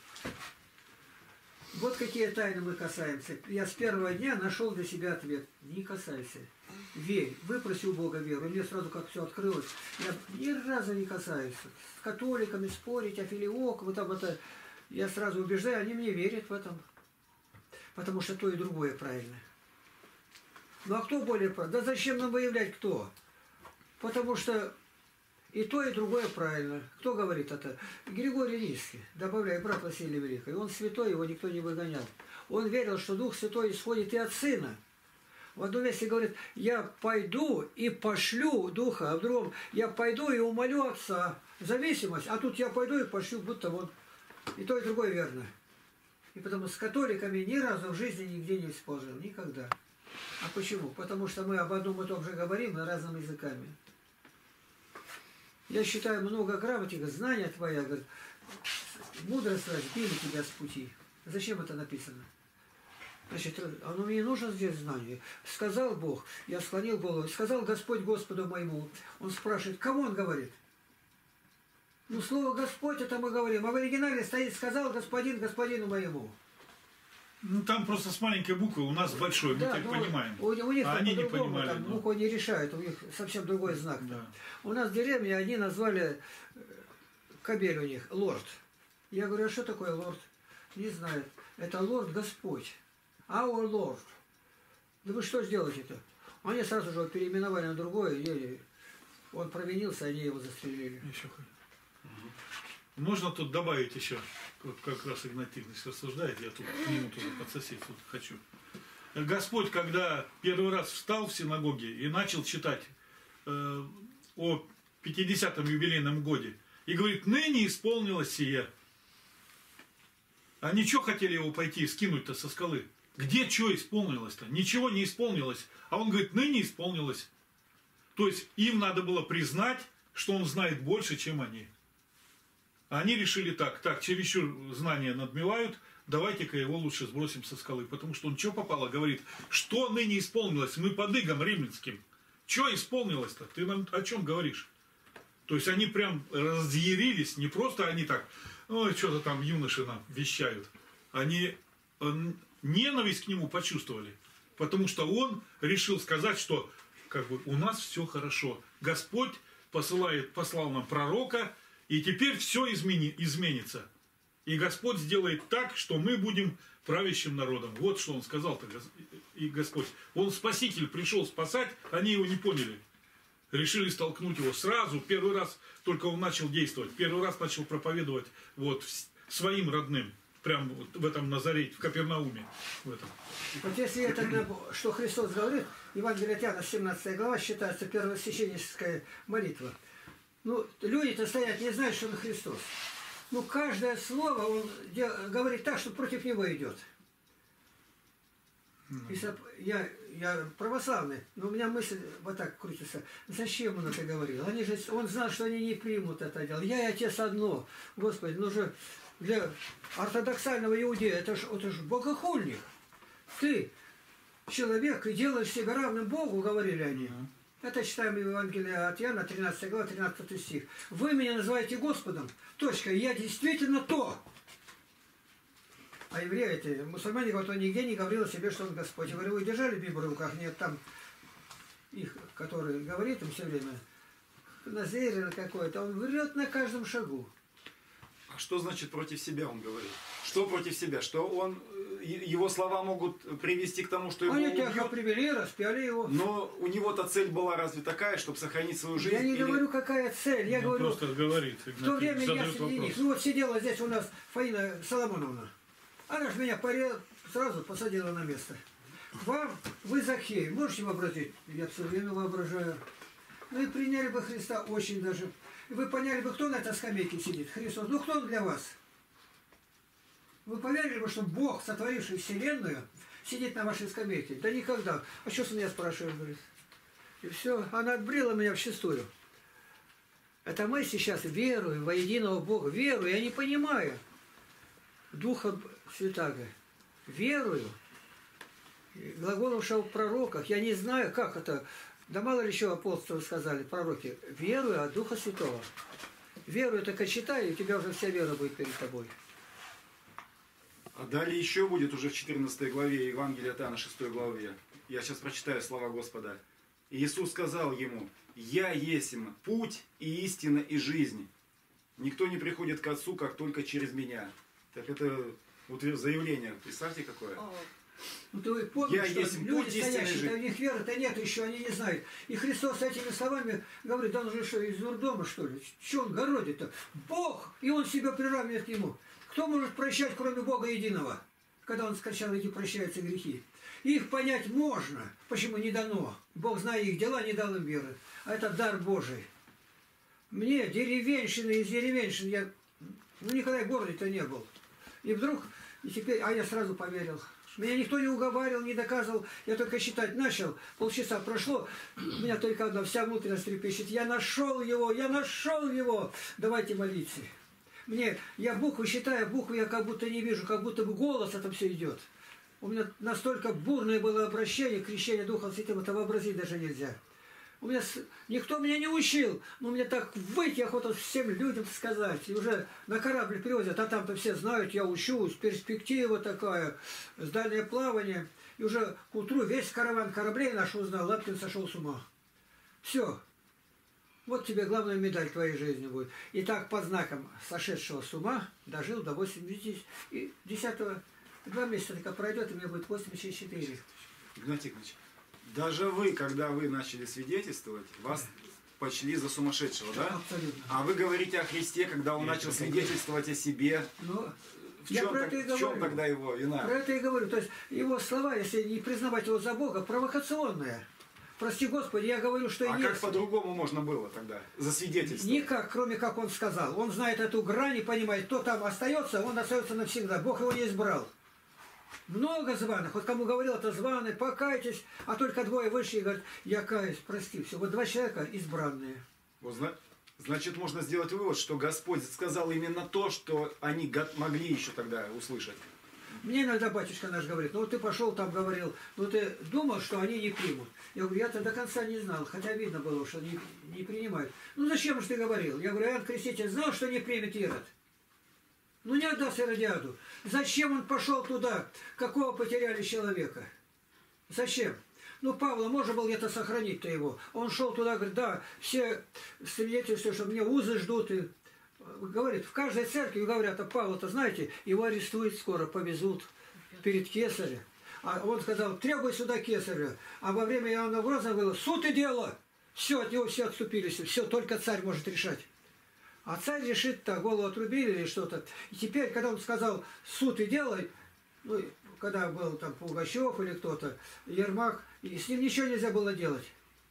Вот какие тайны мы касаемся. Я с первого дня нашел для себя ответ. Не касайся. Верь. Выпроси у Бога веру. И мне сразу как все открылось. Я ни разу не касаюсь. С католиками спорить, афилиок, вот там это... Я сразу убеждаю, они мне верят в этом. Потому что то и другое правильно. Ну а кто более прав? Да зачем нам выявлять кто? Потому что И то, и другое правильно. Кто говорит это? Григорий Низкий, добавляя брат Василия Великого. Он святой, его никто не выгонял. Он верил, что Дух Святой исходит и от Сына. В одном месте говорит, я пойду и пошлю Духа, а в другом, я пойду и умолю Отца. Зависимость, а тут я пойду и пошлю, будто вот. И то, и другое верно. И потому с католиками ни разу в жизни нигде не спорил, никогда. А почему? Потому что мы об одном и том же говорим на разными языками. Я считаю, много грамотика, знания твоя, говорит, мудрость сбили тебя с пути. Зачем это написано? Значит, оно мне нужно здесь знание. Сказал Бог, я склонил голову, сказал Господь Господу моему. Он спрашивает, кому он говорит? Ну, слово Господь это мы говорим, а в оригинале стоит, сказал Господин Господину моему. Ну, там просто с маленькой буквы, у нас большой, мы так понимаем. У них а они не по-другому, понимали. там букву не решают, у них совсем другой знак. Да. У нас в деревне они назвали кобель у них, лорд. Я говорю, а что такое лорд? Не знают. Это лорд Господь. Our Lord. Да вы что сделаете-то? Они сразу же его переименовали на другое, и он провинился, они его застрелили. Еще. Можно тут добавить еще, вот как раз Игнатий рассуждает, я тут к нему тоже подсоседствовать хочу. Господь, когда первый раз встал в синагоге и начал читать о 50-м юбилейном годе, и говорит, ныне исполнилось сие. Они что хотели его пойти скинуть-то со скалы? Где что исполнилось-то? Ничего не исполнилось. А он говорит, ныне исполнилось. То есть им надо было признать, что он знает больше, чем они. Они решили так, чересчур знания надмевают, давайте-ка его лучше сбросим со скалы. Потому что он что попало, говорит, что ныне исполнилось? Мы под игом римлянским. Что исполнилось-то? Ты нам о чем говоришь? То есть они прям разъярились, не просто они так, ой, что-то там юноши нам вещают. Они ненависть к нему почувствовали. Потому что он решил сказать, что как бы у нас все хорошо. Господь послал нам пророка, и теперь все изменится. И Господь сделает так, что мы будем правящим народом. Вот что он сказал-то, и Господь. Он спаситель, пришел спасать, они его не поняли. Решили столкнуть его сразу, первый раз только он начал действовать. Первый раз начал проповедовать вот своим родным. Прямо вот в этом Назарете, в Капернауме. В этом. Вот если это, что Христос говорит, Евангелие от Иоанна, 17 глава, считается первосвященническая молитва. Ну, люди-то стоят, не знают, что он Христос. Ну, каждое слово он говорит так, что против него идет. Я православный, но у меня мысль вот так крутится. Зачем он это говорил? Он знал, что они не примут это дело. Я и Отец одно. Господи, ну же для ортодоксального иудея это ж богохульник. Ты человек и делаешь себя равным Богу, говорили они. Это читаем в Евангелии от Иоанна, 13 глава, 13 стих. Вы меня называете Господом. Точка. Я действительно то. А евреи эти, мусульмане говорят, он нигде не говорил о себе, что он Господь. Я говорю, вы держали Библию в руках? Нет, там их, который говорит им все время, назерин какой-то, он врет на каждом шагу. А что значит против себя он говорит? Что против себя? Что его слова могут привести к тому, что его они тебя привели, распяли его. Но у него-то цель была разве такая, чтобы сохранить свою жизнь? Я не говорю, какая цель. Я говорю, просто говорит. В то время я среди них. Ну вот сидела здесь у нас Фаина Соломоновна. Она же меня сразу посадила на место. Вы Захей, можете вообразить? Я все время воображаю. Ну и приняли бы Христа очень даже. Вы поняли бы, кто на этой скамейке сидит? Христос. Ну кто он для вас? Вы поверили бы, что Бог, сотворивший Вселенную, сидит на вашей скамейке? Да никогда. А что с меня спрашивает, говорит? И все. Она отбрила меня вчистую. Это мы сейчас веруем во единого Бога. Верую, я не понимаю. Духа Святаго. Верую. Глаголом шел в пророках. Я не знаю, как это. Да мало ли еще апостолы сказали, пророки. Верую от Духа Святого. Верую, только читай, и у тебя уже вся вера будет перед тобой. А далее еще будет уже в 14 главе Евангелия от Иоанна, 6 главе. Я сейчас прочитаю слова Господа. Иисус сказал ему: «Я есть путь и истина и жизнь. Никто не приходит к Отцу, как только через меня». Так это вот заявление, представьте какое. Вот вы помните, Я что есть путь, люди истинной стоящие, жизни. у них веры-то нет еще, они не знают. И Христос этими словами говорит, да он же что, из дурдома, что ли? Что он городит-то? Бог! И он себя приравнивает к нему. Кто может прощать, кроме Бога единого? Когда он скачал, эти прощаются грехи. Их понять можно. Почему не дано? Бог, зная их дела, не дал им веры. А это дар Божий. Мне, деревенщина из деревенщин, я никогда в городе-то не был. И вдруг, и теперь, а я сразу поверил. Меня никто не уговаривал, не доказывал. Я только считать начал. Полчаса прошло. У меня только одна, вся внутренность трепещет. Я нашел его, я нашел его. Давайте молиться. Я буквы считаю, буквы я как будто не вижу, как будто бы голос это все идет. У меня настолько бурное было обращение, крещение Духом Святым, это вообразить даже нельзя. Никто меня не учил, но мне так выйти охота всем людям сказать. И уже на корабль привозят, а там-то все знают, я учусь, перспектива такая, дальнее плавание. И уже к утру весь караван кораблей наш узнал, Лапкин сошел с ума. Все. Вот тебе главная медаль твоей жизни будет. И так под знаком сошедшего с ума дожил до 80. И 10-го, 2 месяца только пройдет, и мне будет 84. Игнатий Игнатьевич, даже вы, когда вы начали свидетельствовать, вас почли за сумасшедшего, да? Абсолютно. А вы говорите о Христе, когда он начал свидетельствовать о себе. Но В я чем, про это и в чем говорю. тогда его вина? Про это и говорю. То есть его слова, если не признавать его за Бога, провокационные. Прости Господи, я говорю, что А есть. как по-другому можно было тогда за свидетельство? Никак, кроме как он сказал. Он знает эту грань и понимает, кто там остается, он остается навсегда. Бог его не избрал. Много званых. Вот кому говорил, это званый, покайтесь. А только 2 вышли и говорят, я каюсь, прости. Все. Вот 2 человека избранные. Вот, значит, можно сделать вывод, что Господь сказал именно то, что они могли еще тогда услышать. Мне иногда батюшка наш говорит, ну ты пошел там говорил, ну ты думал, что они не примут. Я говорю, я-то до конца не знал, хотя видно было, что они не принимают. Ну зачем же ты говорил? Я говорю, Иоанн Креститель знал, что не примет Ирод. Ну не отдаст Иродиаду. Зачем он пошел туда? Какого потеряли человека? Зачем? Ну Павла можно было где-то сохранить-то его. Он шел туда, говорит, да, все свидетельствуют, что мне узы ждут. И говорит, в каждой церкви говорят, а Павла-то, знаете, его арестуют скоро, повезут перед кесарем. А он сказал, требуй сюда кесаря. А во время Иоанна Грозного говорил, суд и дело. Все, от него все отступились. Все, только царь может решать. А царь решит-то, голову отрубили или что-то. И теперь, когда он сказал, суд и дело, ну, когда был там Пугачев или кто-то, Ермак, и с ним ничего нельзя было делать.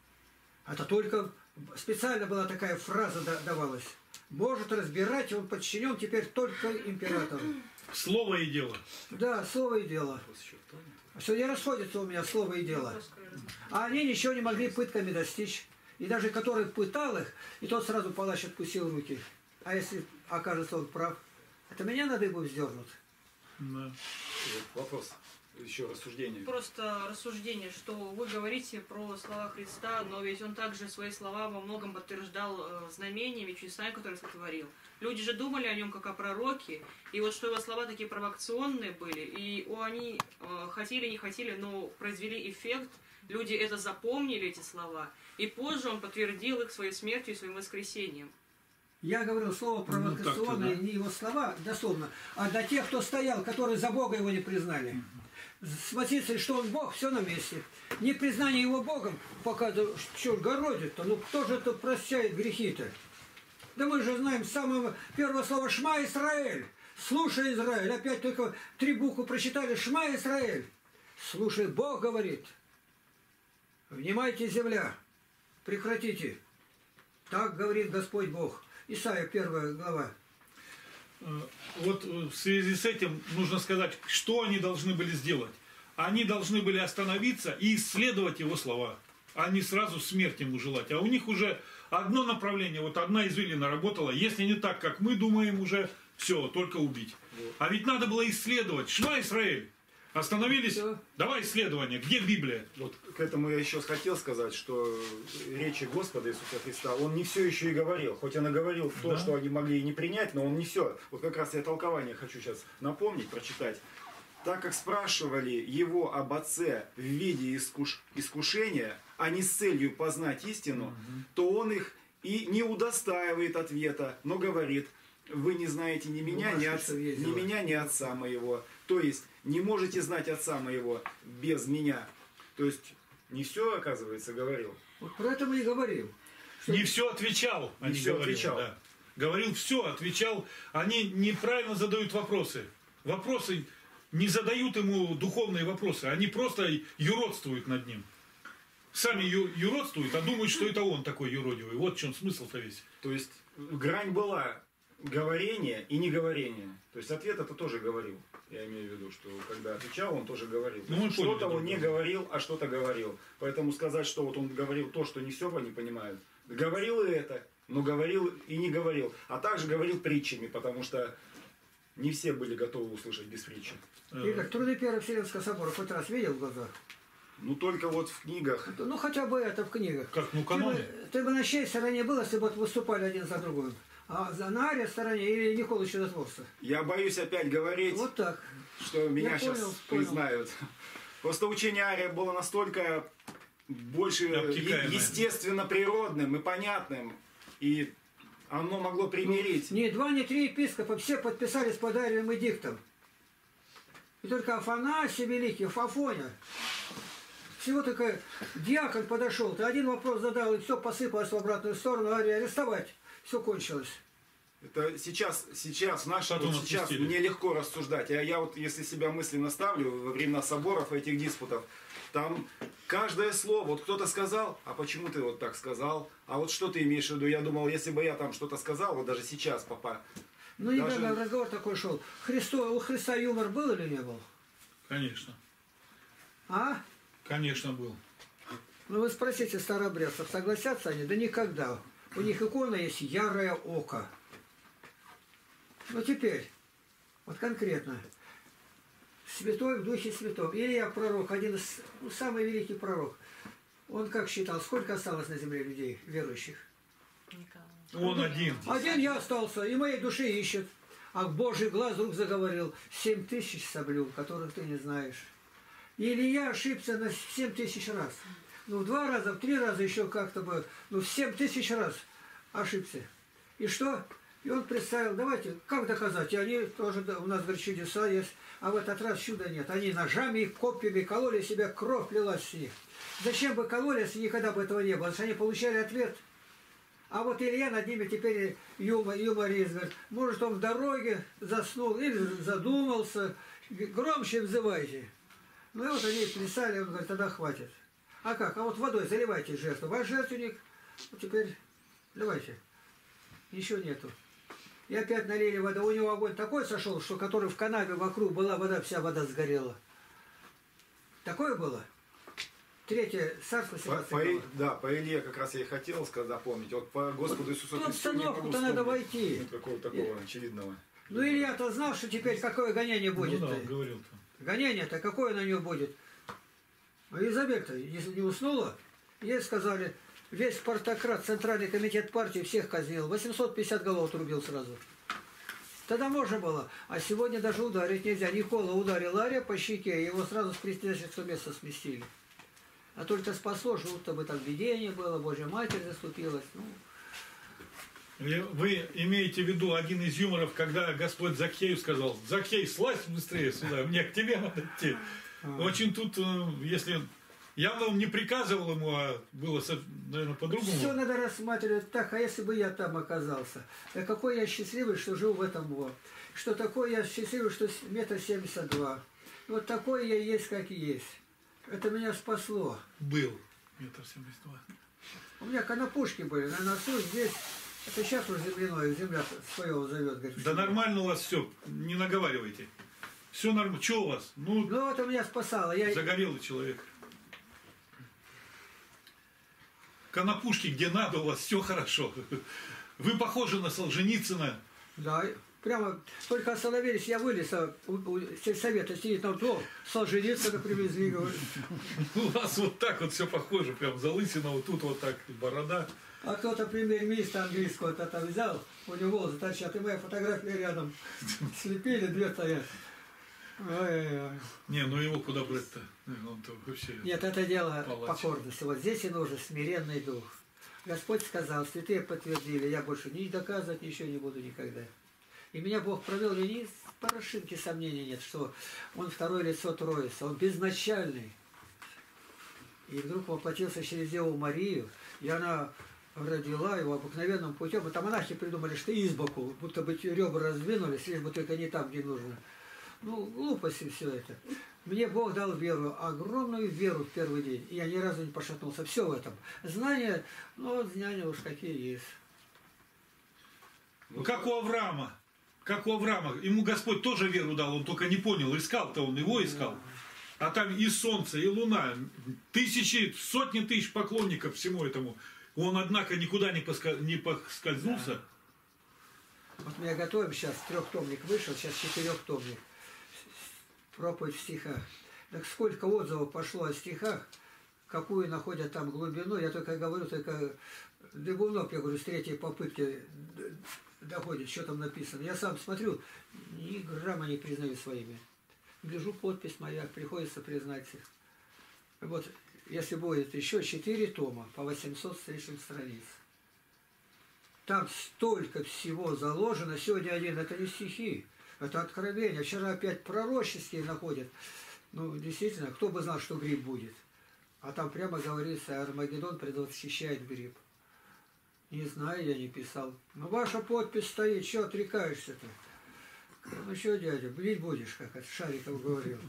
Это только специально была такая фраза давалась. Может разбирать, он подчинен теперь только императору. Слово и дело. Да, слово и дело. Все не расходится у меня слово и дело. А они ничего не могли пытками достичь. И даже который пытал их, и тот сразу палач откусил руки. А если окажется он прав, это меня на дыбу вздернут. Да. Вопрос. Еще рассуждение. Просто рассуждение, что вы говорите про слова Христа, но ведь он также свои слова во многом подтверждал знамениями, чудесами, которые сотворил. Люди же думали о нем как о пророке, и вот что его слова такие провокационные были, и они хотели, не хотели, но произвели эффект, люди это запомнили, эти слова, и позже он подтвердил их своей смертью и своим воскресением. Я говорил слово провокационное, да. не его слова, дословно, а для тех, кто стоял, которые за Бога его не признали. Смотрите, что он Бог, все на месте. Непризнание его Богом показывает, что городит-то, ну кто же тут прощает грехи-то? Да мы же знаем с самого первого слова «Шма Исраэль». Слушай, Израиль, опять только 3 буквы прочитали «Шма Исраэль». Слушай, Бог говорит. Внимайте, земля, прекратите. Так говорит Господь Бог. Исайя 1 глава. Вот в связи с этим нужно сказать, что они должны были сделать. Они должны были остановиться и исследовать его слова, а не сразу смерть ему желать. А у них уже одно направление, вот одна извилина работала. Если не так, как мы думаем, уже все, только убить. А ведь надо было исследовать. Шма Исраэль. Остановились? Все. Давай исследование. Где Библия? Вот к этому я еще хотел сказать, что речи Господа Иисуса Христа, Он не все еще и говорил. Хоть Он и говорил то, что они могли и не принять, но Он не все. Вот как раз я толкование хочу сейчас напомнить, прочитать. Так как спрашивали Его об Отце в виде искушения, а не с целью познать истину, то Он их и не удостаивает ответа, но говорит: вы не знаете ни меня, ни Отца моего. То есть, не можете знать Отца моего без меня. То есть, не все, оказывается, говорил. Вот про это мы и говорим. Не все отвечал, не все говорил, отвечал. Да. Говорил все, отвечал. Они неправильно задают вопросы. Вопросы не задают ему духовные вопросы. Они просто юродствуют над ним. Сами юродствуют, а думают, что это он такой юродивый. Вот в чем смысл-то весь. То есть, грань была говорение и неговорение. То есть, ответ это тоже говорил. Я имею в виду, что когда отвечал, он тоже говорил. Что-то он не говорил, а что-то говорил. Поэтому сказать, что вот он говорил то, что не все не понимают. Говорил и это, но говорил и не говорил. А также говорил притчами, потому что не все были готовы услышать без притчи. Игорь, труды Первого Вселенского собора хоть раз видел в глазах? Ну, только вот в книгах. Ну, хотя бы это в книгах. Как, ну, каноне? Ты бы на чьей стороне был, если бы выступали один за другим? А на Ария стороне или Никола Чудотворца? Я боюсь опять говорить, вот так. Что меня сейчас признают. Просто учение Ария было настолько больше естественно природным и понятным. И оно могло примирить. Ни два, ни три епископа, все подписались под Арием и Диктом. И только Афанасий Великий, Фафоня. Всего только диакон подошел, ты один вопрос задал, и все посыпалось в обратную сторону, Ария арестовать. Все кончилось. Это сейчас мне легко рассуждать. Я вот, если себя мысленно ставлю во времена соборов, этих диспутов, там каждое слово, вот кто-то сказал, а почему ты вот так сказал? А вот что ты имеешь в виду? Я думал, если бы я там что-то сказал, вот даже сейчас, папа. Ну, недавно разговор такой шел. У Христа юмор был или не был? Конечно. А? Конечно, был. Ну, вы спросите старообрядцев, согласятся они? Да никогда. У них икона есть ярое око. Ну, теперь, вот конкретно. Святой в Духе Святом. Илья пророк, один из, самый великий пророк. Он как считал, сколько осталось на земле людей, верующих? Никого. Он один. Один я остался, и моей души ищет. А Божий глаз вдруг заговорил. 7000 соблюл, которых ты не знаешь. И Илья ошибся на 7000 раз. Ну, в 2 раза, в 3 раза еще как-то бы, ну, в 7000 раз ошибся. И что? И он представил, давайте, как доказать? И они тоже, у нас, говорит, чудеса есть, а в этот раз чуда нет. Они ножами и копьями кололи себя, кровь лилась с них. Зачем бы кололи, если никогда бы этого не было? Потому что они получали ответ. А вот Илья над ними теперь юморист, говорит, может, он в дороге заснул или задумался, громче взывайте. Ну и вот они плясали, он говорит, тогда хватит. А как? А вот водой заливайте жертву. Ваш жертвенник, вот теперь давайте. Еще нету. И опять налили воду. У него огонь такой сошел, что который в канаве вокруг была вода, вся вода сгорела. Такое было? Третье царство 17 Да, по Илье как раз я и хотел сказать, запомнить. Вот по Господу Иисусу Христу не могу вспомнить. Надо войти. Такого очевидного. Ну Илья-то знал, что теперь какое гонение будет. Ну да, он говорил-то. Гонение-то какое на нее будет? А Изабель-то не уснула. Ей сказали, весь партократ, Центральный комитет партии всех казнил. 850 голов отрубил сразу. Тогда можно было. А сегодня даже ударить нельзя. Никола ударил Ария по щеке, его сразу с председательского места сместили. А только спасло, что будто бы там видение было, Божья Матерь заступилась. Ну. Вы имеете в виду один из юморов, когда Господь Закхею сказал, Закхей, слазь быстрее сюда, мне к тебе надо идти. Очень тут, если... Явно он не приказывал ему, а было, наверное, по-другому. Все надо рассматривать так, а если бы я там оказался? Да какой я счастливый, что жил в этом вот. Что такое я счастливый, что 1,72 м. Вот такой я есть, как и есть. Это меня спасло. Был 1,72 м. У меня конопушки были на носу, здесь. Это сейчас уже земляное, земля своего зовет. Говорит, да нормально у вас все, не наговаривайте. Все нормально. Что у вас? Ну это меня спасало. Загорелый человек. Конопушки, где надо, у вас все хорошо. Вы похожи на Солженицына. Да, прямо только остановились, я вылез, а у сельсовета сидит, то Солженицына привезли, говорит. У вас вот так вот все похоже, прям залысина, вот тут вот так, борода. А кто-то премьер-министра английского там взял, у него волосы торчат, и моя фотография рядом. Слепили, 2 стоят. Ой-ой-ой. Не, ну его куда брать-то? Он-то вообще... Нет, это дело покорности. Вот здесь и нужен смиренный дух. Господь сказал, святые подтвердили, я больше ни доказывать ничего не буду никогда. И меня Бог провел, и ни порошинки сомнений нет, что Он второе лицо Троицы, Он безначальный. И вдруг воплотился через Деву Марию, и она родила его обыкновенным путем. Это монахи придумали, что избоку, будто бы ребра раздвинулись, лишь бы только не там, где нужно. Ну, глупости все это. Мне Бог дал веру, огромную веру в первый день. И я ни разу не пошатнулся. Все в этом. Знания, ну, знания уж какие есть. Ну, как у Авраама. Как у Авраама. Ему Господь тоже веру дал, он только не понял. Искал-то он, его искал. А там и солнце, и луна, тысячи, сотни тысяч поклонников всему этому. Он, однако, никуда не поскользнулся. Вот мы готовим сейчас, 3-томник вышел, сейчас 4-томник. Проповедь в стихах. Так сколько отзывов пошло о стихах, какую находят там глубину. Я только говорю, только Дыбунов, я говорю, с 3-й попытки доходит, что там написано. Я сам смотрю, ни грамма не признаю своими. Гляжу, подпись моя, приходится признать их. Вот, если будет еще 4 тома по 800 с лишним страниц. Там столько всего заложено. Сегодня один, это не стихи, это откровение. Вчера опять пророческие находят. Ну, действительно, кто бы знал, что гриб будет. А там прямо говорится, Армагеддон предвосхищает гриб. Не знаю, я не писал. Но ваша подпись стоит, что отрекаешься-то? Ну что, дядя, блить будешь, как от Шариков говорил.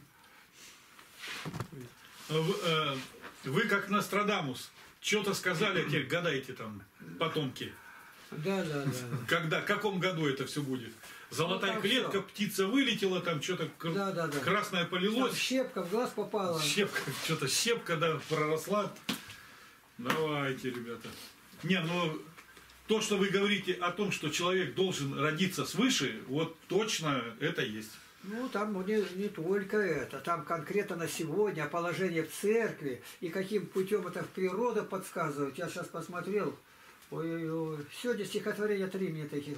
Вы как Нострадамус. Что-то сказали, а теперь гадайте там, потомки. Да. Когда, в каком году это все будет? Золотая ну, клетка, все. Птица вылетела, там что-то красное полилось. Там щепка в глаз попала. Щепка, да, проросла. Давайте, ребята. Не, ну, то, что вы говорите о том, что человек должен родиться свыше, вот точно это есть. Ну, там не только это. Там конкретно на сегодня положение в церкви и каким путем это в природу подсказывает. Я сейчас посмотрел. Ой-ой-ой. Сегодня стихотворения 3 мне таких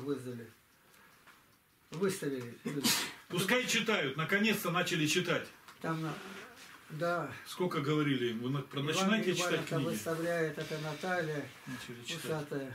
выставили. Пускай читают. Наконец-то начали читать. Там, да. Сколько говорили им? Вы начинайте читать книги. Выставляет, это Наталья Усатая.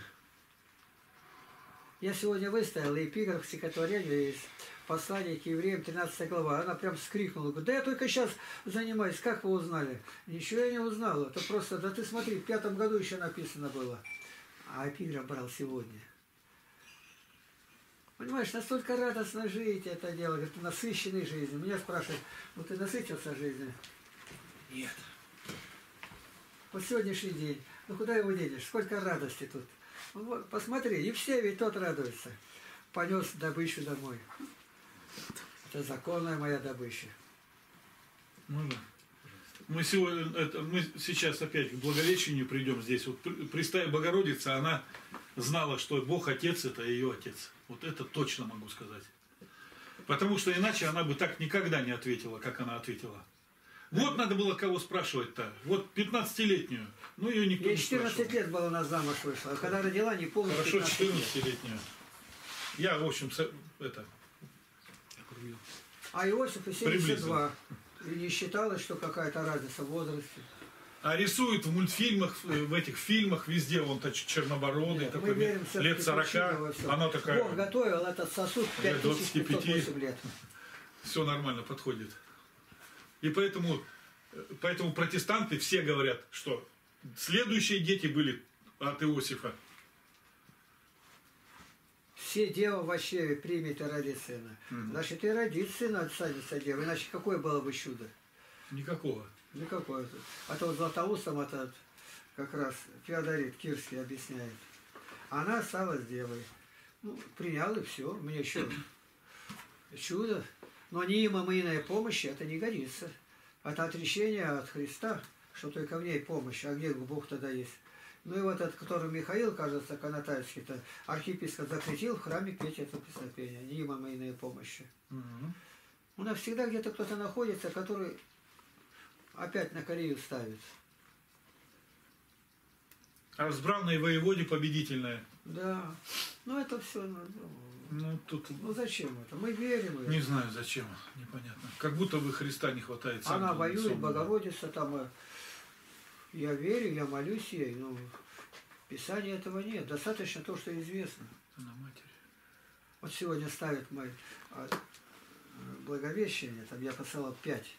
Я сегодня выставил эпиграф стихотворения из послания к евреям, 13 глава. Она прям вскрикнула. Говорит, да я только сейчас занимаюсь. Как вы узнали? Ничего я не узнала. Это просто, да ты смотри, в 5 году еще написано было. А эпиграф брал сегодня. Понимаешь, настолько радостно жить это дело. Говорит, насыщенной жизнью. Меня спрашивают, ну ты насытился жизнью? Нет. Вот сегодняшний день. Ну куда его денешь? Сколько радости тут. Вот, посмотри, и все ведь тот радуется. Понес добычу домой. Это законная моя добыча. Можно? Мы сейчас опять к Благовещению придем здесь. Вот Пресвятая Богородица, она знала, что Бог Отец это ее Отец. Вот это точно могу сказать. Потому что иначе она бы так никогда не ответила, как она ответила. Вот надо было кого спрашивать-то. Вот 15-летнюю. Ну ее никто не спрашивал. 14 лет была она замуж вышла. А когда родила, не помню. Хорошо, 14-летнюю. Я, в общем, это... А Иосифу 72. И не считалось, что какая-то разница в возрасте. А рисуют в мультфильмах, в этих фильмах везде, он чернобородый, Нет, такой, лет 40, она такая... Бог готовил этот сосуд 5508 лет. Все нормально, подходит. И поэтому протестанты все говорят, что следующие дети были от Иосифа. Все дева вообще примет и родит сына. Значит, и родит сына останется дева. Иначе какое было бы чудо? Никакого. Никакое. А то вот Златоустом этот как раз Феодорит Кирский объясняет. Она осталась девой. Ну, принял и все. Мне еще чудо. Но неимомыйная помощь это не годится. Это отречение от Христа, что только в ней помощь. А где Бог тогда есть? Ну и вот этот, который Михаил, кажется, Канатайский-то, архиепископ запретил в храме петь это песнопение, неимомыйные помощи. У нас всегда где-то кто-то находится, который опять на колею ставит. А разбранной воеводе победительная. Да. Ну это все. Ну, тут... ну зачем это? Мы верим. Не знаю зачем, непонятно. Как будто бы Христа не хватает. Она воюет, Богородица там. Я верю, я молюсь ей, но в Писании этого нет. Достаточно то, что известно. Она матерь. Вот сегодня ставят мои Благовещение, там я посылал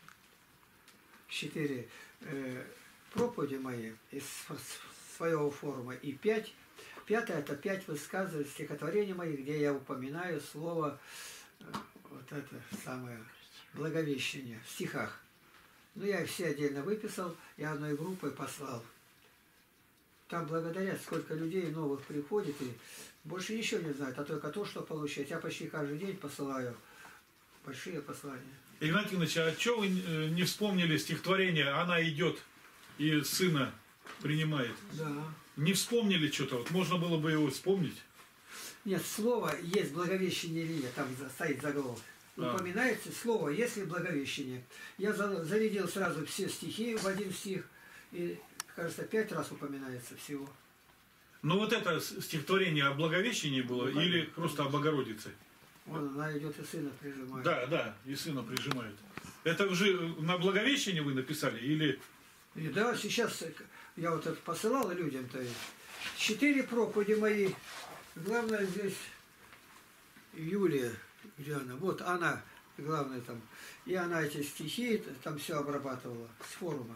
4 проповеди мои из своего форума, и 5. 5 это 5 высказываний, стихотворений моих, где я упоминаю слово вот это самое Благовещение в стихах. Ну, я их все отдельно выписал, и одной группой послал. Там благодаря сколько людей новых приходит, и больше ничего не знают, а только то, что получать. Я почти каждый день посылаю большие послания. Игнатий Иванович, а что вы не вспомнили стихотворение «Она идет и сына принимает»? Да. Не вспомнили что-то? Вот можно было бы его вспомнить? Нет, слово есть Благовещение или нет, там стоит заголовок. Упоминается слово «если Благовещение». Я зарядил сразу все стихи в один стих, и, кажется, 5 раз упоминается всего. Ну вот это стихотворение о Благовещении было или просто о Богородице? Вон она идет и сына прижимает. Да, и сына прижимает. Это уже на Благовещение вы написали или... И да, сейчас я вот это посылал людям-то. 4 проповеди мои. Главное здесь Юлия, где она? Вот она, главное там. И она эти стихи там все обрабатывала с форума.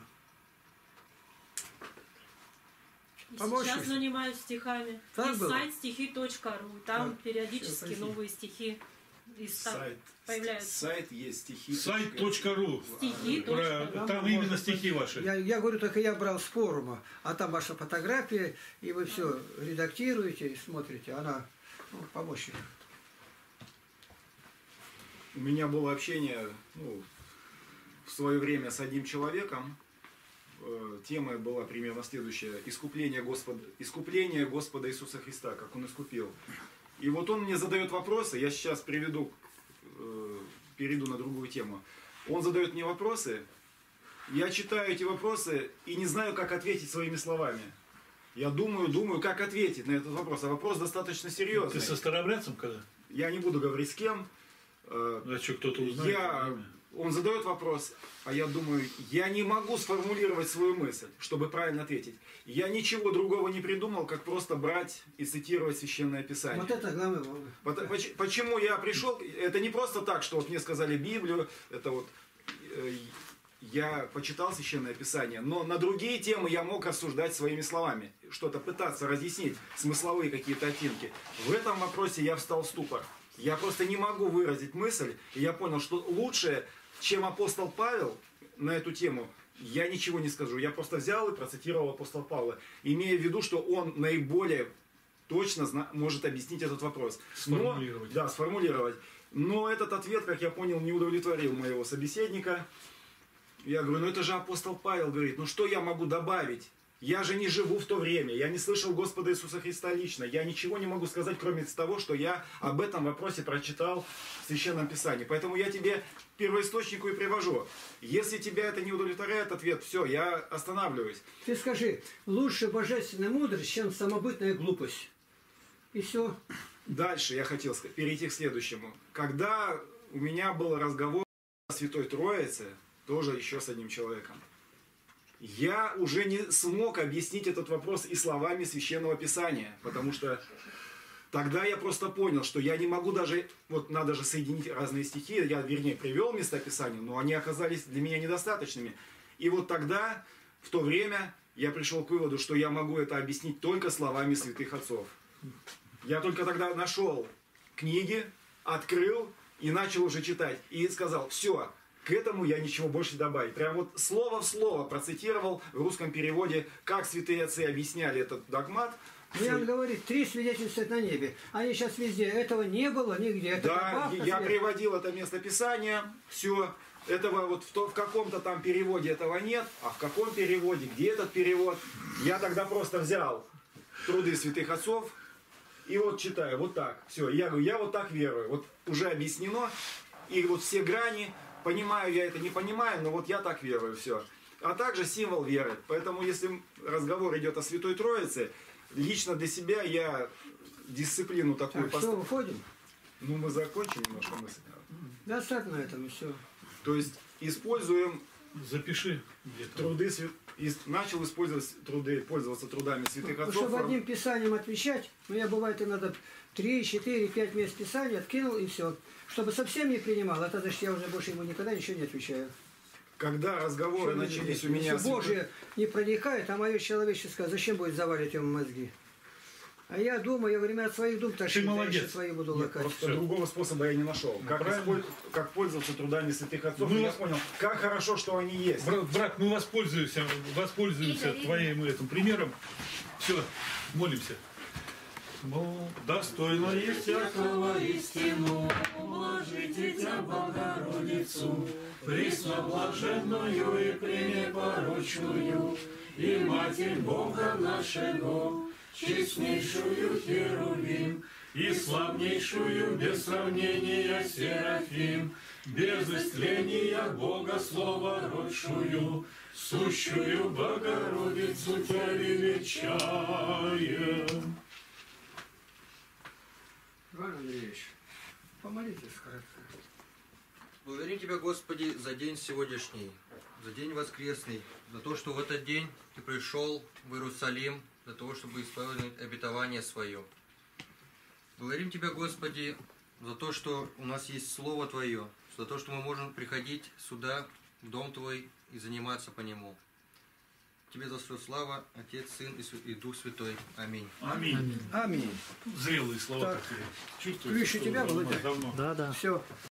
Сейчас занимаюсь стихами. Так есть было? сайт стихи.ру. Там периодически Всё, новые стихи Сайт. появляются. Сайт есть стихи. Сайт.ру. Стихи.ру. Там именно стихи ваши. Я говорю, только я брал с форума, а там ваша фотография, и вы все редактируете и смотрите. Она помощник. У меня было общение в свое время с одним человеком. Тема была примерно следующая. Искупление Господа Иисуса Христа, как Он искупил. И вот он мне задает вопросы, я сейчас перейду на другую тему. Он задает мне вопросы, я читаю эти вопросы и не знаю, как ответить своими словами. Я думаю, как ответить на этот вопрос. А вопрос достаточно серьезный. Ты со старообрядцем когда? Я не буду говорить с кем. А что, кто-то узнает? Он задает вопрос, а я думаю, я не могу сформулировать свою мысль, чтобы правильно ответить. Я ничего другого не придумал, как просто брать и цитировать Священное Писание. Вот это главное. Почему я пришел? Это не просто так, что вот мне сказали Библию, это вот я почитал Священное Писание, но на другие темы я мог рассуждать своими словами, что-то пытаться разъяснить, смысловые какие-то оттенки. В этом вопросе я встал в ступор. Я просто не могу выразить мысль, и я понял, что лучше, чем апостол Павел на эту тему, я ничего не скажу. Я просто взял и процитировал апостола Павла, имея в виду, что он наиболее точно может объяснить этот вопрос. Сформулировать. Да, сформулировать. Но этот ответ, как я понял, не удовлетворил моего собеседника. Я говорю, это же апостол Павел говорит, что я могу добавить? Я же не живу в то время, я не слышал Господа Иисуса Христа лично, я ничего не могу сказать, кроме того, что я об этом вопросе прочитал в Священном Писании. Поэтому я тебе первоисточнику и привожу. Если тебя это не удовлетворяет ответ, все, я останавливаюсь. Ты скажи, лучше божественная мудрость, чем самобытная глупость. И все. Дальше я хотел перейти к следующему. Когда у меня был разговор о Святой Троице, тоже еще с одним человеком, я уже не смог объяснить этот вопрос и словами Священного Писания, потому что тогда я просто понял, что я не могу даже, вот надо же соединить разные стихи, я, вернее, привел места Писания, но они оказались для меня недостаточными. И вот тогда, в то время, я пришел к выводу, что я могу это объяснить только словами святых отцов. Я только тогда нашел книги, открыл и начал уже читать. И сказал, все, к этому я ничего больше добавить. Прям вот слово в слово процитировал в русском переводе, как святые отцы объясняли этот догмат. Иоанн говорит, 3 свидетельствуют на небе. Они сейчас везде. Этого не было нигде. Это да, я приводил это место Писания. Все. Этого вот в каком-то там переводе этого нет. А в каком переводе, где этот перевод? Я тогда просто взял труды святых отцов и вот читаю. Вот так. Все. Я говорю, я вот так верую. Вот уже объяснено. И вот все грани. Понимаю я это, не понимаю, но вот я так верую, все. А также символ веры. Поэтому, если разговор идет о Святой Троице, лично для себя я дисциплину такую поставил. Что, выходим? Ну, мы закончим немножко мысль. Достаточно на этом, и все. То есть, используем Запиши труды и начал пользоваться трудами святых отцов. Чтобы одним писанием отвечать, я бывает иногда 3, 4, 5 мест писания откинул и все. Чтобы совсем не принимал, это значит, я уже больше ему никогда ничего не отвечаю. Когда разговоры начались у меня... Если Божие не проникает, а мое человеческое, зачем будет заваливать ему мозги? А я думаю, я время от своих дум тащить, я еще свои буду лакать. Просто другого способа я не нашел. Как пользоваться трудами святых отцов, я понял, как хорошо, что они есть. Брат, мы воспользуемся твоим этим примером. Все, молимся. Достойно есть всякого истину, ублажите Тебя, Богородицу, пресноблаженную и пренепорочную, и Матерь Бога нашего, честнейшую Херувим, и славнейшую без сравнения Серафим, без истления Бога Слова родшую, сущую Богородицу Тебя величаем. Иван Андреевич, помолитесь коротко. Благодарим Тебя, Господи, за день сегодняшний, за день воскресный, за то, что в этот день Ты пришел в Иерусалим, для того, чтобы исполнить обетование Свое. Благодарим Тебя, Господи, за то, что у нас есть Слово Твое, за то, что мы можем приходить сюда, в Дом Твой, и заниматься по Нему. Тебе за все слава, Отец, Сын и Дух Святой. Аминь. Аминь. Аминь. Зрелые слова так, такие. Чувствуете, ключ у тебя, Володя? давно. Да. Все.